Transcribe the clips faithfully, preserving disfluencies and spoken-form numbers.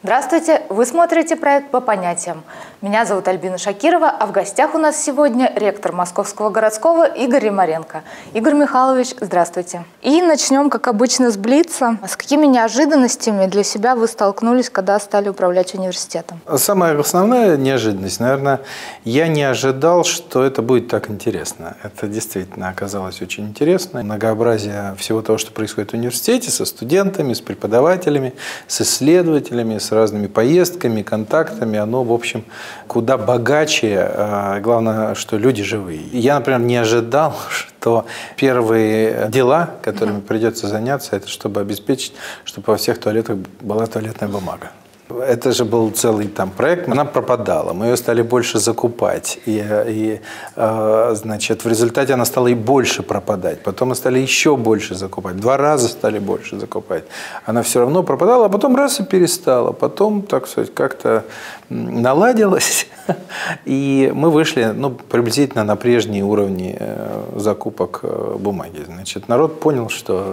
Здравствуйте! Вы смотрите проект «По понятиям». Меня зовут Альбина Шакирова, а в гостях у нас сегодня ректор Московского городского Игорь Римаренко. Игорь Михайлович, здравствуйте. И начнем, как обычно, с блица. С какими неожиданностями для себя вы столкнулись, когда стали управлять университетом? Самая основная неожиданность, наверное, я не ожидал, что это будет так интересно. Это действительно оказалось очень интересно. Многообразие всего того, что происходит в университете, со студентами, с преподавателями, с исследователями, с разными поездками, контактами, оно, в общем, куда богаче. Главное, что люди живые. Я, например, не ожидал, что первые дела, которыми придется заняться, это чтобы обеспечить, чтобы во всех туалетах была туалетная бумага. Это же был целый там проект, она пропадала, мы ее стали больше закупать, и, и э, значит, в результате она стала и больше пропадать, потом мы стали еще больше закупать, два раза стали больше закупать, она все равно пропадала, а потом раз и перестала, потом, так сказать, как-то наладилась, и мы вышли, ну, приблизительно на прежние уровни закупок бумаги. Значит, народ понял, что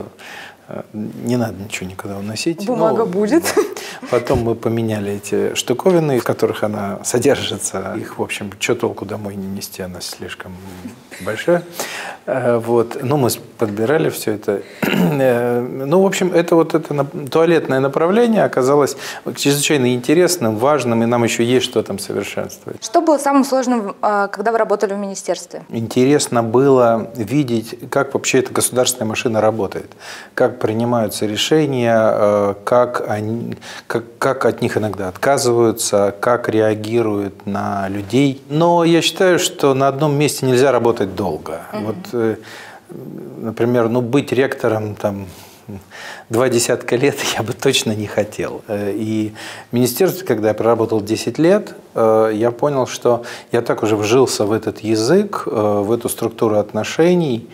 не надо ничего никуда уносить. Бумага ну, будет. Да. Потом мы поменяли эти штуковины, в которых она содержится. Их, в общем, что толку домой не нести, она слишком большая. Вот. Ну, мы подбирали все это. Ну, в общем, это вот это туалетное направление оказалось чрезвычайно интересным, важным, и нам еще есть что там совершенствовать. Что было самым сложным, когда вы работали в министерстве? Интересно было видеть, как вообще эта государственная машина работает, как принимаются решения, как, они, как, как от них иногда отказываются, как реагируют на людей. Но я считаю, что на одном месте нельзя работать долго. Mm-hmm. Вот, например, ну, быть ректором там, два десятка лет я бы точно не хотел. И в министерстве, когда я проработал десять лет, я понял, что я так уже вжился в этот язык, в эту структуру отношений,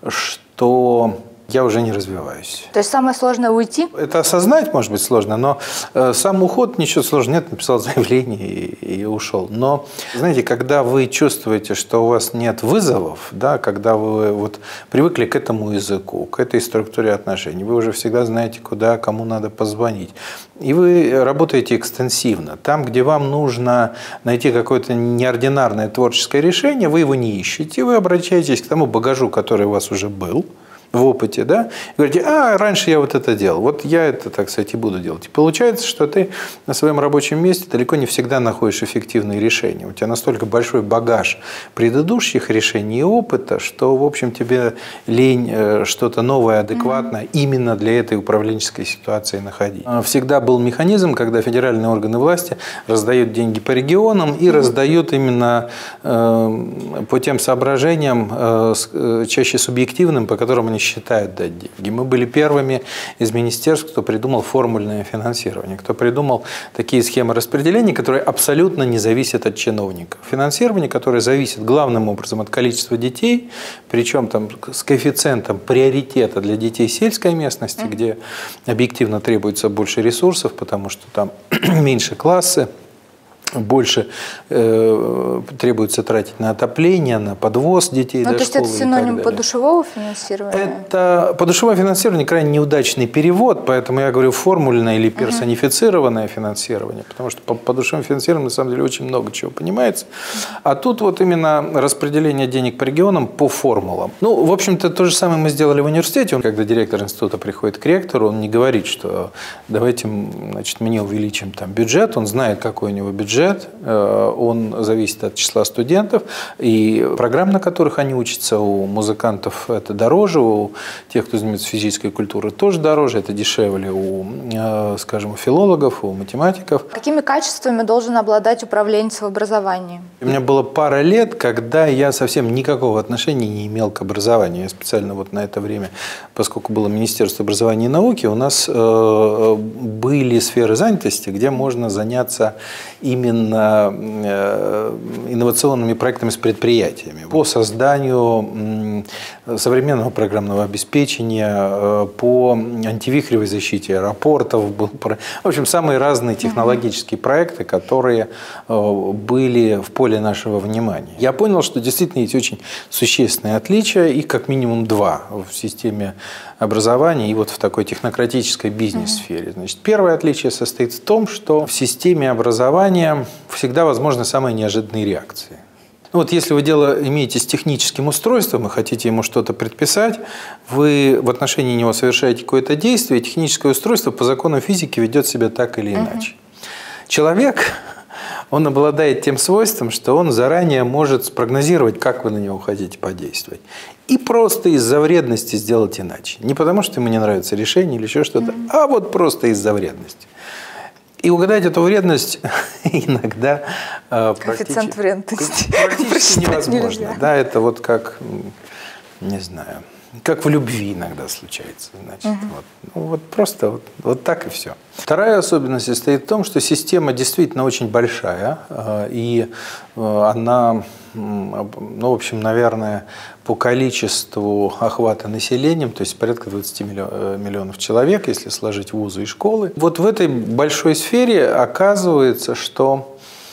что я уже не развиваюсь. То есть самое сложное уйти? Это осознать, может быть, сложно, но э, сам уход ничего сложного нет, написал заявление и, и ушел. Но, знаете, когда вы чувствуете, что у вас нет вызовов, да, когда вы вот привыкли к этому языку, к этой структуре отношений, вы уже всегда знаете, куда, кому надо позвонить. И вы работаете экстенсивно. Там, где вам нужно найти какое-то неординарное творческое решение, вы его не ищете, вы обращаетесь к тому багажу, который у вас уже был в опыте, да, и говорите, а, раньше я вот это делал, вот я это, так сказать, и буду делать. И получается, что ты на своем рабочем месте далеко не всегда находишь эффективные решения. У тебя настолько большой багаж предыдущих решений и опыта, что, в общем, тебе лень что-то новое, адекватное mm-hmm. именно для этой управленческой ситуации находить. Всегда был механизм, когда федеральные органы власти раздают деньги по регионам и mm-hmm. раздают именно э, по тем соображениям, э, чаще субъективным, по которым они считают дать деньги. Мы были первыми из министерств, кто придумал формульное финансирование, кто придумал такие схемы распределения, которые абсолютно не зависят от чиновников. Финансирование, которое зависит главным образом от количества детей, причем там с коэффициентом приоритета для детей сельской местности, mm-hmm. где объективно требуется больше ресурсов, потому что там меньше классы, больше э, требуется тратить на отопление, на подвоз детей ну, до то школы. есть это синоним подушевого финансирования? Это подушевое финансирование крайне неудачный перевод, поэтому я говорю формульное или персонифицированное uh-huh. финансирование, потому что по подушевому финансированию на самом деле очень много чего понимается. А тут вот именно распределение денег по регионам по формулам. Ну, в общем-то, то же самое мы сделали в университете. Когда директор института приходит к ректору, он не говорит, что давайте, значит, мне увеличим там бюджет, он знает, какой у него бюджет, он зависит от числа студентов, и программ, на которых они учатся, у музыкантов это дороже, у тех, кто занимается физической культурой, тоже дороже, это дешевле у, скажем, у филологов, у математиков. Какими качествами должен обладать управленец в образовании? У меня было пара лет, когда я совсем никакого отношения не имел к образованию. Я специально вот на это время, поскольку было Министерство образования и науки, у нас были сферы занятости, где можно заняться именно инновационными проектами с предприятиями по созданию современного программного обеспечения, по антивихревой защите аэропортов. В общем, самые разные технологические проекты, которые были в поле нашего внимания. Я понял, что действительно есть очень существенные отличия, их как минимум два в системе образования и вот в такой технократической бизнес-сфере. Значит, первое отличие состоит в том, что в системе образования всегда возможны самые неожиданные реакции. Вот если вы дело имеете с техническим устройством и хотите ему что-то предписать, вы в отношении него совершаете какое-то действие, и техническое устройство по закону физики ведет себя так или иначе. Uh-huh. Человек, он обладает тем свойством, что он заранее может спрогнозировать, как вы на него хотите подействовать. И просто из-за вредности сделать иначе. Не потому, что ему не нравится решение или еще что-то, uh-huh. а вот просто из-за вредности. И угадать эту вредность иногда э, коэффициент вредности практически невозможно. Да, это вот как, не знаю, как в любви иногда случается. Значит, угу. вот, ну, вот просто вот, вот так и все. Вторая особенность состоит в том, что система действительно очень большая, э, и э, она, ну, в общем, наверное, по количеству охвата населением, то есть порядка двадцати миллионов человек, если сложить вузы и школы. Вот в этой большой сфере оказывается, что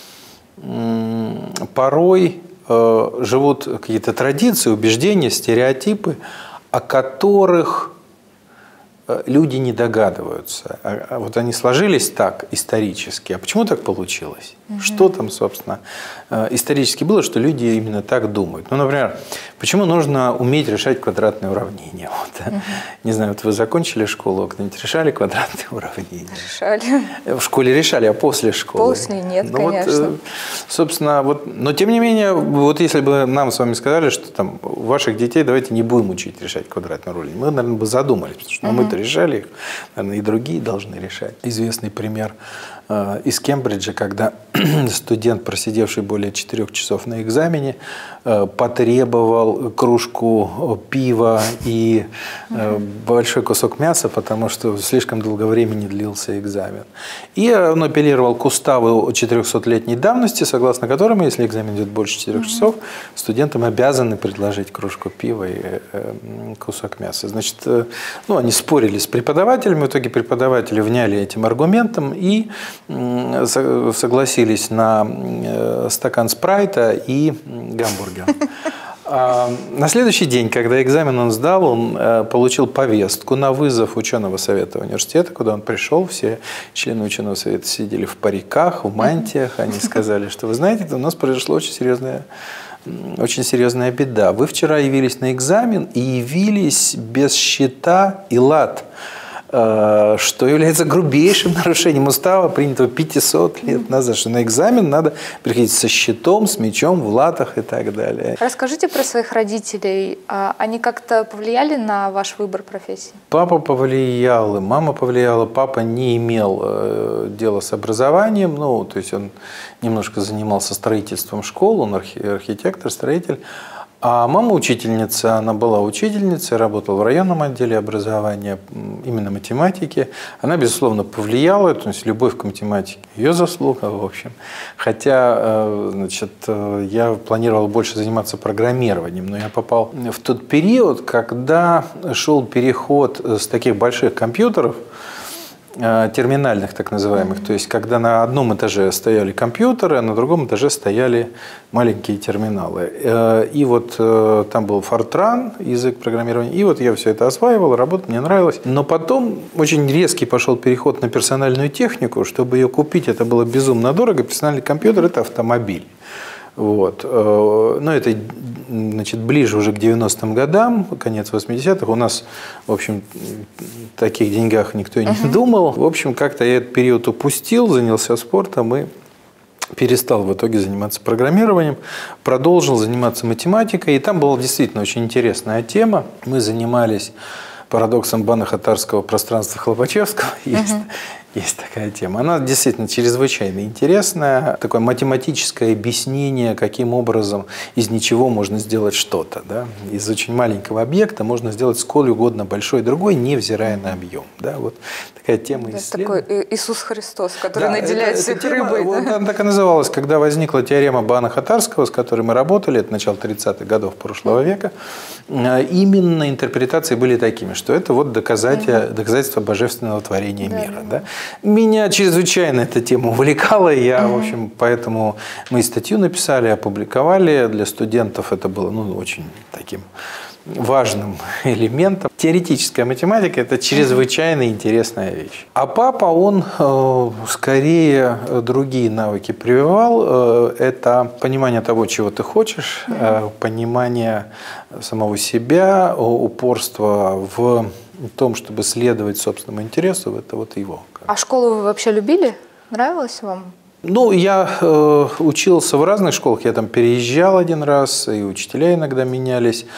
порой э, живут какие-то традиции, убеждения, стереотипы, о которых люди не догадываются. А вот они сложились так исторически. А почему так получилось? Угу. Что там, собственно, исторически было, что люди именно так думают? Ну, например, почему нужно уметь решать квадратные уравнения? Вот. Угу. Не знаю, вот вы закончили школу, кто-нибудь решали квадратные уравнения? Решали. В школе решали, а после школы? После нет, ну, конечно. Вот, собственно, вот, но тем не менее, вот если бы нам с вами сказали, что там ваших детей давайте не будем учить решать квадратные уравнения, мы, наверное, бы задумались, потому что угу. мы-то решали их, наверное, и другие должны решать. Известный пример э, из Кембриджа, когда студент, просидевший более четырех часов на экзамене, э, потребовал кружку пива и э, большой кусок мяса, потому что слишком долго времени длился экзамен. И он апеллировал к уставу четырехсотлетней давности, согласно которому, если экзамен идет больше четырех часов, студентам обязаны предложить кружку пива и э, кусок мяса. Значит, э, ну, они спорили с преподавателями, в итоге преподаватели вняли этим аргументом и согласились на стакан спрайта и гамбургер. А на следующий день, когда экзамен он сдал, он получил повестку на вызов ученого совета университета, куда он пришел. Все члены ученого совета сидели в париках, в мантиях. Они сказали, что вы знаете, у нас произошло очень серьезное Очень серьезная беда. Вы вчера явились на экзамен и явились без счета и лат, что является грубейшим нарушением устава, принятого пятьсот лет назад, что на экзамен надо приходить со счетом, с мечом, в латах и так далее. Расскажите про своих родителей. Они как-то повлияли на ваш выбор профессии? Папа повлиял, и мама повлияла. Папа не имел дела с образованием, ну, то есть он немножко занимался строительством школ, он архитектор, строитель. А мама учительница, она была учительницей, работала в районном отделе образования, именно математики. Она, безусловно, повлияла, то есть любовь к математике ее заслуга, в общем. Хотя, значит, я планировал больше заниматься программированием, но я попал в тот период, когда шел переход с таких больших компьютеров, терминальных так называемых, то есть когда на одном этаже стояли компьютеры, а на другом этаже стояли маленькие терминалы. И вот там был Fortran, язык программирования, и вот я все это осваивал, работал, мне нравилось. Но потом очень резкий пошел переход на персональную технику. Чтобы ее купить, это было безумно дорого. Персональный компьютер – это автомобиль. Вот. Но это, значит, ближе уже к девяностым годам, конец восьмидесятых. У нас, в общем, о таких деньгах никто и не uh-huh. думал. В общем, как-то я этот период упустил, занялся спортом и перестал в итоге заниматься программированием, продолжил заниматься математикой. И там была действительно очень интересная тема. Мы занимались парадоксом Банно-Хаттарского пространства Хлопачевского. Uh-huh. Есть, Есть такая тема. Она действительно чрезвычайно интересная. Такое математическое объяснение, каким образом из ничего можно сделать что-то. Да? Из очень маленького объекта можно сделать сколь угодно большой другой, невзирая на объем. Да? Вот такая тема да, исследования. Такой Иисус Христос, который да, наделяет это, всех эта тема, рыбой. Вот, да? Она так и называлась, когда возникла теорема Баана-Хатарского, с которой мы работали, это начало тридцатых годов прошлого века. Именно интерпретации были такими, что это вот доказательство, доказательство божественного творения да, мира. Да. Да? Меня чрезвычайно эта тема увлекала, я, mm-hmm. в общем, поэтому мы и статью написали, опубликовали. Для студентов это было ну, очень таким важным элементом. Теоретическая математика – это чрезвычайно интересная вещь. А папа, он э, скорее другие навыки прививал. Э, это понимание того, чего ты хочешь, э, понимание самого себя, упорство в том, чтобы следовать собственному интересу, это вот его. А школу вы вообще любили? Нравилось вам? Ну, я э, учился в разных школах, я там переезжал один раз, и учителя иногда менялись.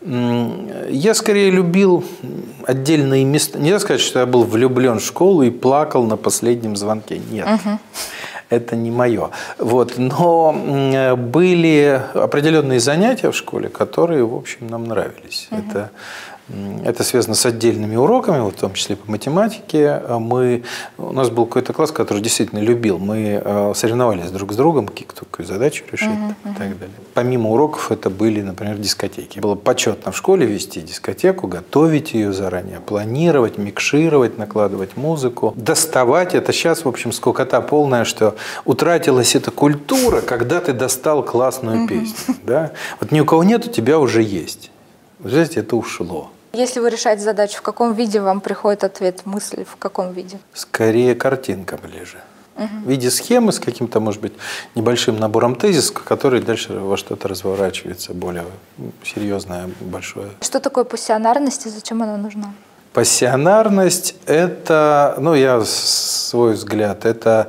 Я скорее любил отдельные места. Нельзя сказать, что я был влюблен в школу и плакал на последнем звонке. Нет. Угу. Это не мое. Вот. Но были определенные занятия в школе, которые, в общем, нам нравились. Угу. Это, это связано с отдельными уроками, вот в том числе по математике. Мы, у нас был какой-то класс, который действительно любил. Мы соревновались друг с другом, какую задачу решить угу, и так далее. Помимо уроков это были, например, дискотеки. Было почетно в школе вести дискотеку, готовить ее заранее, планировать, микшировать, накладывать музыку, доставать. Это сейчас, в общем, скукота полная, что утратилась эта культура, когда ты достал классную угу. песню. Да? Вот ни у кого нет, у тебя уже есть. Вы знаете, это ушло. Если вы решаете задачу, в каком виде вам приходит ответ, мысли, в каком виде? Скорее картинка ближе. Угу. В виде схемы с каким-то, может быть, небольшим набором тезисов, который дальше во что-то разворачивается, более серьезное, большое. Что такое пассионарность и зачем она нужна? Пассионарность – это, ну, я свой взгляд, это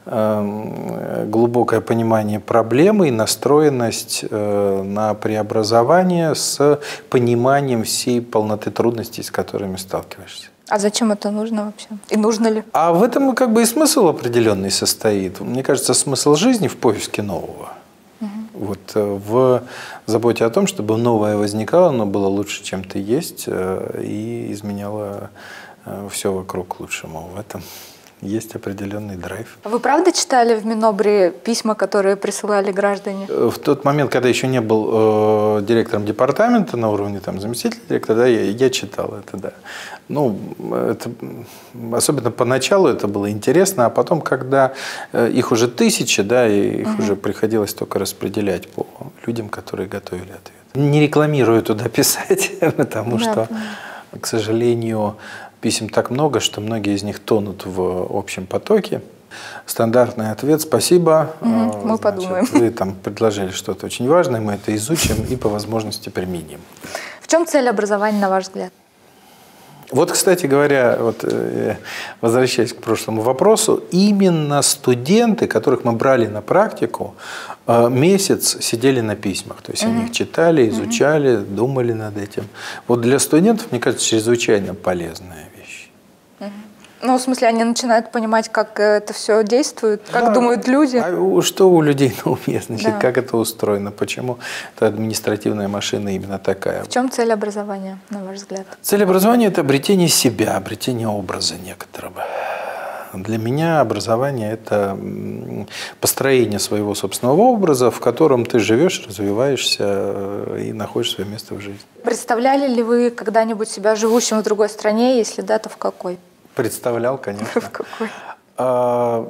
э, глубокое понимание проблемы и настроенность э, на преобразование с пониманием всей полноты трудностей, с которыми сталкиваешься. А зачем это нужно вообще? И нужно ли? А в этом как бы и смысл определенный состоит. Мне кажется, смысл жизни в поиске нового. Вот, в заботе о том, чтобы новое возникало, но было лучше, чем ты есть, и изменяло все вокруг к лучшему. В этом есть определенный драйв. Вы правда читали в Минобре письма, которые присылали граждане? В тот момент, когда еще не был э, директором департамента на уровне там, заместителя директора, да, я, я читал это, да. Ну, это, особенно поначалу это было интересно, а потом, когда э, их уже тысячи, да, и их угу. уже приходилось только распределять по людям, которые готовили ответ. Не рекламирую туда писать, потому да, что, понимаю. К сожалению, писем так много, что многие из них тонут в общем потоке. Стандартный ответ – спасибо. Угу, мы Значит, подумаем. Вы там предложили что-то очень важное, мы это изучим и по возможности применим. В чем цель образования, на ваш взгляд? Вот, кстати говоря, вот, возвращаясь к прошлому вопросу, именно студенты, которых мы брали на практику, месяц сидели на письмах. То есть угу. они их читали, изучали, угу. думали над этим. Вот для студентов, мне кажется, чрезвычайно полезная вещь. Угу. Ну, в смысле, они начинают понимать, как это все действует, как да. думают люди. А что у людей на уме, значит, да. как это устроено, почему эта административная машина именно такая. В чем цель образования, на ваш взгляд? Цель образования – это обретение себя, обретение образа некоторого. Для меня образование – это построение своего собственного образа, в котором ты живешь, развиваешься и находишь свое место в жизни. Представляли ли вы когда-нибудь себя живущим в другой стране? Если да, то в какой? Представлял, конечно. В какой? А,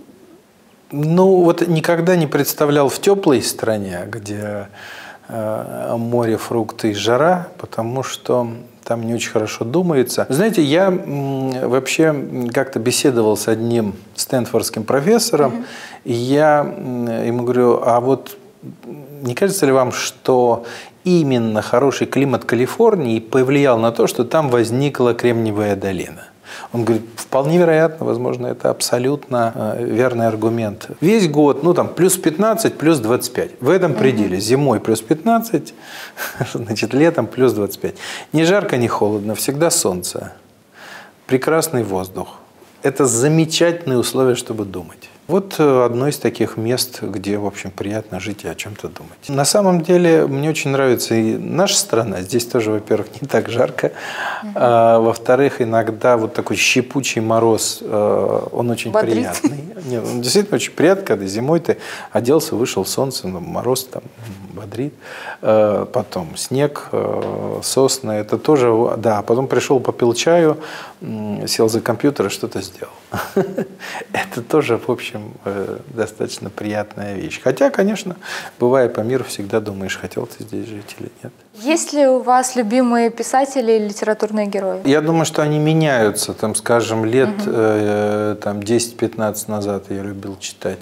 ну, вот никогда не представлял в теплой стране, где а, море, фрукты и жара, потому что там не очень хорошо думается. Знаете, я м, вообще как-то беседовал с одним стэнфордским профессором, mm-hmm. и я м, ему говорю, а вот не кажется ли вам, что именно хороший климат Калифорнии повлиял на то, что там возникла Кремниевая долина? Он говорит, вполне вероятно, возможно, это абсолютно э, верный аргумент. Весь год, ну там, плюс пятнадцать, плюс двадцать пять. В этом пределе. Угу. Зимой плюс пятнадцать, значит, летом плюс двадцать пять. Ни жарко, ни холодно, всегда солнце. Прекрасный воздух. это замечательные условия, чтобы думать. Вот одно из таких мест, где, в общем, приятно жить и о чем-то думать. На самом деле, мне очень нравится и наша страна. Здесь тоже, во-первых, не так жарко. Uh-huh. А, во-вторых, иногда вот такой щепучий мороз, он очень Бодрит. приятный. Нет, он действительно очень приятный, когда зимой ты оделся, вышел солнце, ну, мороз там бодрит. А, потом снег, сосны, это тоже, да. Потом пришел, попил чаю, сел за компьютер и что-то сделал. Это тоже, в общем, достаточно приятная вещь. Хотя, конечно, бывая по миру, всегда думаешь, хотел ты здесь жить или нет. Есть ли у вас любимые писатели и литературные герои? Я думаю, что они меняются. Там, скажем, лет угу. э, десять-пятнадцать назад я любил читать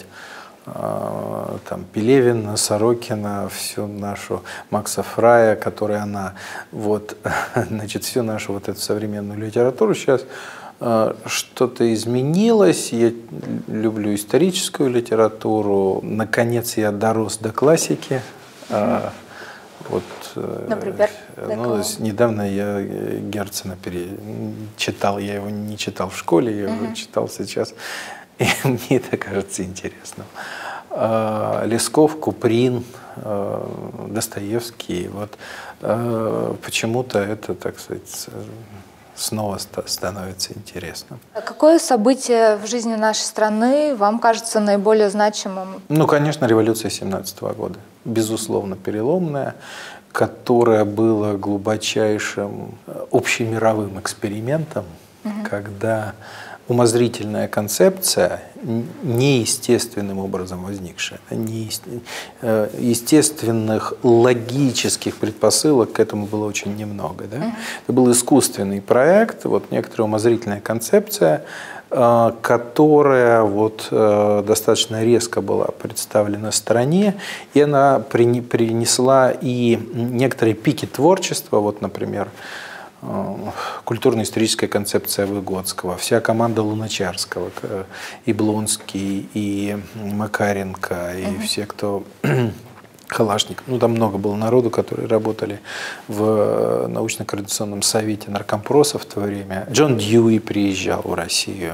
э, там, Пелевина, Сорокина, всю нашу Макса Фрая, которая она, вот, значит, всю нашу вот эту современную литературу сейчас что-то изменилось. Я люблю историческую литературу. Наконец я дорос до классики. Mm-hmm. Вот, например? Ну, недавно я Герцена перечитал. Я его не читал в школе, я mm-hmm. его читал сейчас. И мне это кажется интересным. Лесков, Куприн, Достоевский. Вот. Почему-то это, так сказать, снова становится интересным. А какое событие в жизни нашей страны вам кажется наиболее значимым? Ну, конечно, революция семнадцатого года. Безусловно, переломная, которая была глубочайшим общемировым экспериментом, угу. когда умозрительная концепция, неестественным образом возникшая, естественных логических предпосылок к этому было очень немного. Да? Uh-huh. Это был искусственный проект, вот некоторая умозрительная концепция, которая вот достаточно резко была представлена стране, и она принесла и некоторые пики творчества, вот, например, культурно-историческая концепция Выгодского, вся команда Луначарского, и Блонский, и Макаренко, и угу. все, кто... Калашников. Ну, там много было народу, которые работали в научно-координационном совете наркомпроса в то время. Джон Дьюи приезжал в Россию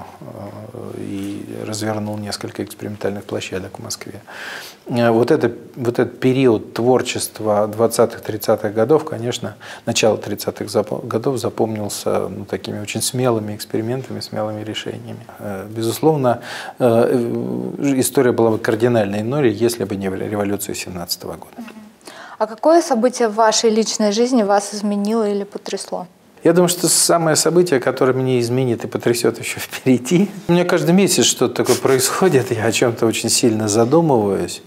и развернул несколько экспериментальных площадок в Москве. Вот, это, вот этот период творчества двадцатых-тридцатых годов, конечно, начало тридцатых годов запомнился ну, такими очень смелыми экспериментами, смелыми решениями. Безусловно, история была бы кардинально иной, если бы не революция семнадцатого года. А какое событие в вашей личной жизни вас изменило или потрясло? Я думаю, что самое событие, которое меня изменит и потрясет еще впереди. У меня каждый месяц что-то такое происходит, я о чем-то очень сильно задумываюсь.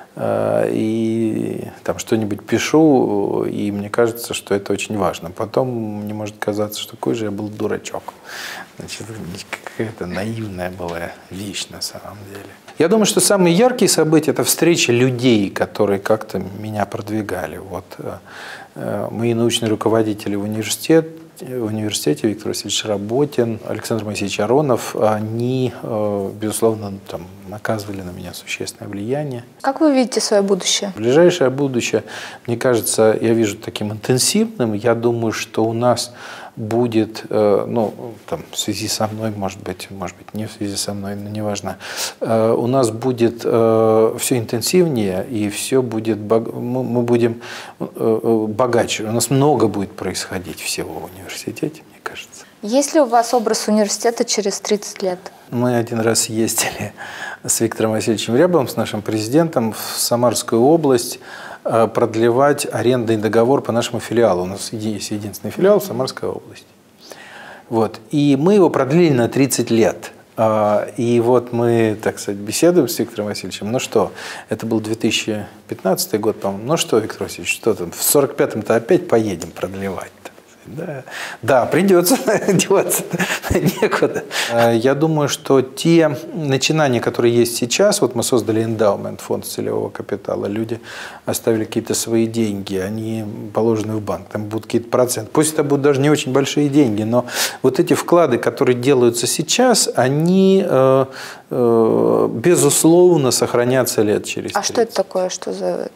И там что-нибудь пишу, и мне кажется, что это очень важно. Потом мне может казаться, что какой же я был дурачок. Значит, какая-то наивная была вещь на самом деле. Я думаю, что самые яркие события – это встреча людей, которые как-то меня продвигали. Вот, мои научные руководители в университете, в университете Виктор Васильевич Работин, Александр Моисеевич Аронов, они, безусловно, там, оказывали на меня существенное влияние. Как вы видите свое будущее? Ближайшее будущее, мне кажется, я вижу таким интенсивным. Я думаю, что у нас будет, ну, там, в связи со мной, может быть, может быть, не в связи со мной, но неважно, у нас будет все интенсивнее, и все будет, мы будем богаче. У нас много будет происходить всего в университете, мне кажется. Есть ли у вас образ университета через тридцать лет? Мы один раз ездили с Виктором Васильевичем Рябовым, с нашим президентом, в Самарскую область продлевать арендный договор по нашему филиалу. У нас есть единственный филиал в Самарской области. Вот. И мы его продлили на тридцать лет. И вот мы, так сказать, беседуем с Виктором Васильевичем. Ну что, это был две тысячи пятнадцатый год, по-моему. Ну что, Виктор Васильевич, что там, в сорок пятом-то опять поедем продлевать? Да, да, придется, деваться некуда. Я думаю, что те начинания, которые есть сейчас, вот мы создали эндаумент, фонд целевого капитала, люди оставили какие-то свои деньги, они положены в банк, там будут какие-то проценты. Пусть это будут даже не очень большие деньги, но вот эти вклады, которые делаются сейчас, они, э, э, безусловно, сохранятся лет через тридцать. А что это такое, что за это?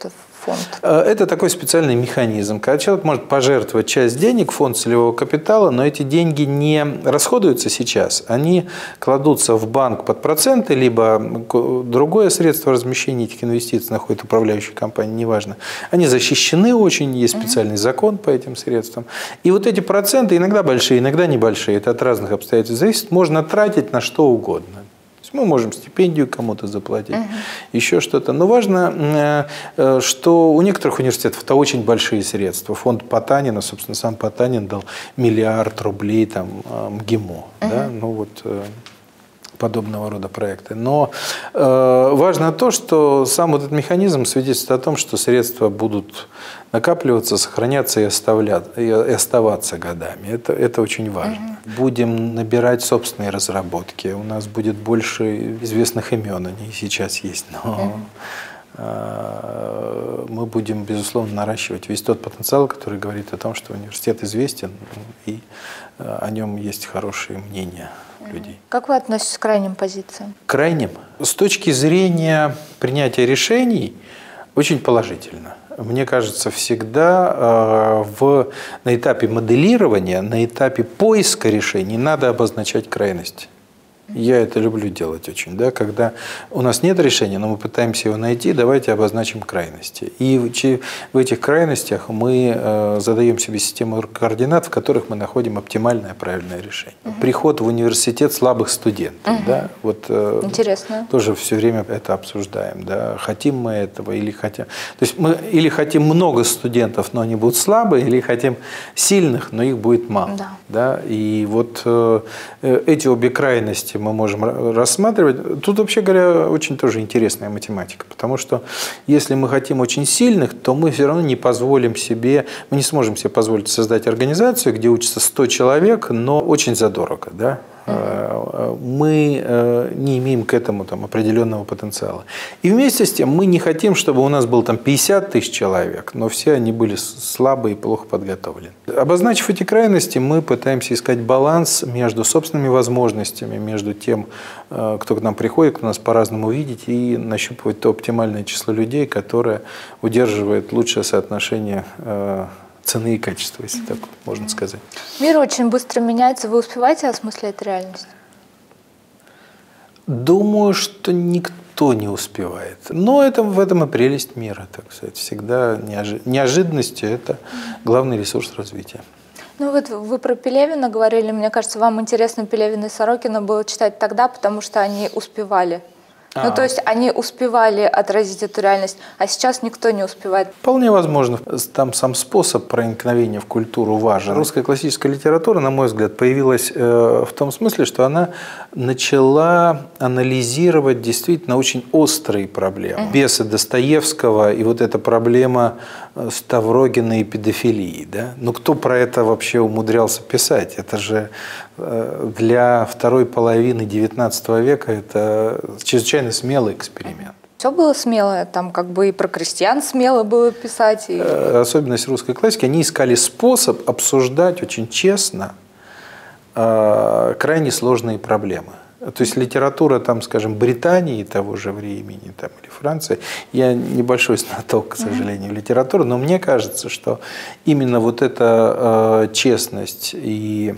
фонд? Это такой специальный механизм, когда человек может пожертвовать часть денег в фонд целевого капитала, но эти деньги не расходуются сейчас, они кладутся в банк под проценты, либо другое средство размещения этих инвестиций находит управляющая компания, неважно. Они защищены очень, есть специальный закон по этим средствам. И вот эти проценты иногда большие, иногда небольшие, это от разных обстоятельств зависит, можно тратить на что угодно. Мы можем стипендию кому-то заплатить, uh-huh. еще что-то. Но важно, что у некоторых университетов это очень большие средства. Фонд Потанина, собственно, сам Потанин дал миллиард рублей там, МГИМО. Uh-huh. Да? Ну, вот, подобного рода проекты. Но э, важно то, что сам вот этот механизм свидетельствует о том, что средства будут накапливаться, сохраняться и, оставлять, и оставаться годами. Это, это очень важно. Угу. Будем набирать собственные разработки. У нас будет больше известных имен, они и сейчас есть. Но угу. э, мы будем, безусловно, наращивать весь тот потенциал, который говорит о том, что университет известен и э, о нем есть хорошие мнения людей. Как вы относитесь к крайним позициям? Крайним? С точки зрения принятия решений очень положительно. Мне кажется, всегда э, в, на этапе моделирования, на этапе поиска решений надо обозначать крайность. Я это люблю делать очень, да, когда у нас нет решения, но мы пытаемся его найти, давайте обозначим крайности. И в этих крайностях мы э, задаем себе систему координат, в которых мы находим оптимальное правильное решение. Угу. Приход в университет слабых студентов, угу. да, вот э, интересно. Тоже все время это обсуждаем, да, хотим мы этого или хотим. То есть мы или хотим много студентов, но они будут слабые, или хотим сильных, но их будет мало, да. Да? И вот э, эти обе крайности мы можем рассматривать. Тут, вообще говоря, очень тоже интересная математика, потому что если мы хотим очень сильных, то мы все равно не позволим себе, мы не сможем себе позволить создать организацию, где учатся сто человек, но очень задорого, да? Мы не имеем к этому там определенного потенциала. И вместе с тем мы не хотим, чтобы у нас было там пятьдесят тысяч человек, но все они были слабые и плохо подготовлены. Обозначив эти крайности, мы пытаемся искать баланс между собственными возможностями, между тем, кто к нам приходит, кто нас по-разному видит, и нащупывать то оптимальное число людей, которое удерживает лучшее соотношение цены и качества, если так можно сказать. Мир очень быстро меняется. Вы успеваете осмыслять реальность? Думаю, что никто не успевает. Но это, в этом и прелесть мира, так сказать. Всегда неожи... неожиданности – это главный ресурс развития. Ну вот вы про Пелевина говорили. Мне кажется, вам интересно Пелевина и Сорокина было читать тогда, потому что они успевали. А. Ну, то есть они успевали отразить эту реальность, а сейчас никто не успевает. Вполне возможно. Там сам способ проникновения в культуру важен. Русская классическая литература, на мой взгляд, появилась э, в том смысле, что она начала анализировать действительно очень острые проблемы. Угу. Бесы Достоевского и вот эта проблема Ставрогина и педофилии. Да? Ну, кто про это вообще умудрялся писать? Это же для второй половины девятнадцатого века это чрезвычайно смелый эксперимент. Все было смелое, там как бы и про крестьян смело было писать. И... Особенность русской классики, они искали способ обсуждать очень честно э, крайне сложные проблемы. То есть литература, там, скажем, Британии того же времени там, или Франции, я небольшой знаток, к сожалению, mm-hmm. литературы, но мне кажется, что именно вот эта э, честность и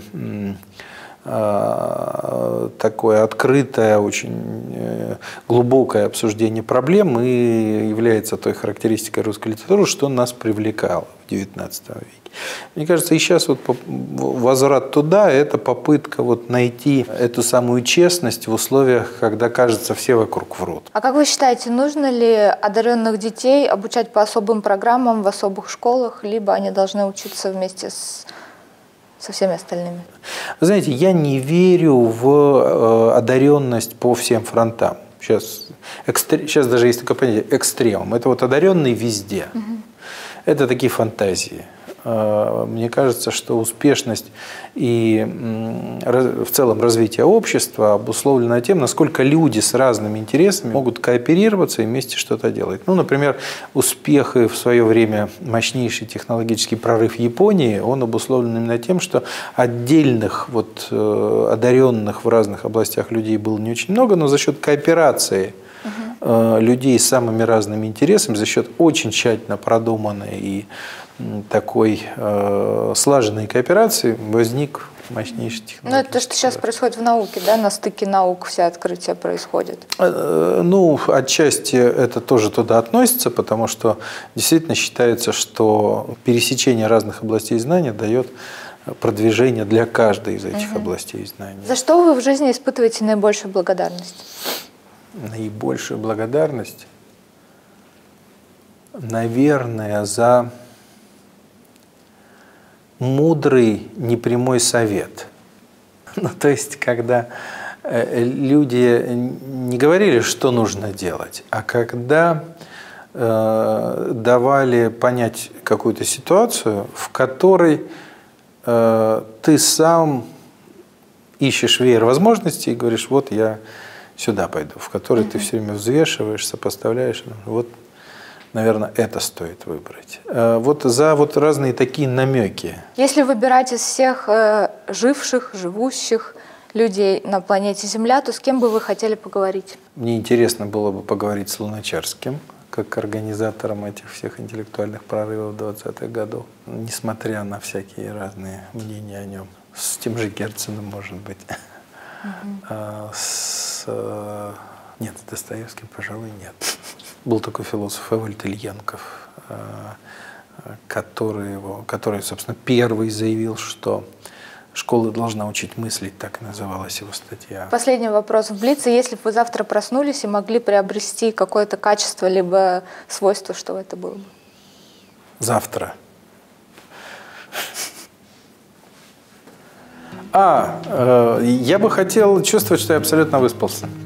э, такое открытое, очень э, глубокое обсуждение проблем и является той характеристикой русской литературы, что нас привлекало в девятнадцатом веке. Мне кажется, и сейчас вот возврат туда – это попытка вот найти эту самую честность в условиях, когда, кажется, все вокруг врут. А как вы считаете, нужно ли одаренных детей обучать по особым программам в особых школах, либо они должны учиться вместе с, со всеми остальными? Вы знаете, я не верю в одаренность по всем фронтам. Сейчас, экстр... Сейчас даже есть такое понятие экстремум. Это вот одаренный везде. Угу. Это такие фантазии. Мне кажется, что успешность и в целом развитие общества обусловлено тем, насколько люди с разными интересами могут кооперироваться и вместе что-то делать. Ну, например, успех и в свое время мощнейший технологический прорыв Японии, он обусловлен именно тем, что отдельных вот, одаренных в разных областях людей было не очень много, но за счет кооперации э, людей с самыми разными интересами за счет очень тщательно продуманной и такой э, слаженной кооперации возник мощнейший технологий. Ну, это то, что сейчас происходит в науке, да, на стыке наук все открытия происходят. Э, ну, отчасти это тоже туда относится, потому что действительно считается, что пересечение разных областей знания дает продвижение для каждой из этих угу. областей знания. За что вы в жизни испытываете наибольшую благодарность? Наибольшую благодарность, наверное, за мудрый, непрямой совет. Ну, то есть, когда люди не говорили, что нужно делать, а когда э, давали понять какую-то ситуацию, в которой э, ты сам ищешь веер возможностей и говоришь, вот я сюда пойду, в которой mm-hmm. ты все время взвешиваешь, сопоставляешь, вот, наверное, это стоит выбрать. Вот за вот разные такие намеки. Если выбирать из всех э, живших, живущих людей на планете Земля, то с кем бы вы хотели поговорить? Мне интересно было бы поговорить с Луначарским, как организатором этих всех интеллектуальных прорывов двадцатых годов, несмотря на всякие разные мнения о нем. С тем же Герценом, может быть. Mm-hmm. а, с, нет, с Достоевским, пожалуй, нет. Был такой философ Эвальд Ильенков, который, его, который, собственно, первый заявил, что школа должна учить мыслить, так называлась его статья. Последний вопрос в Блице. Если бы вы завтра проснулись и могли приобрести какое-то качество, либо свойство, что это было бы? Завтра. А, э, я бы хотел чувствовать, что я абсолютно выспался.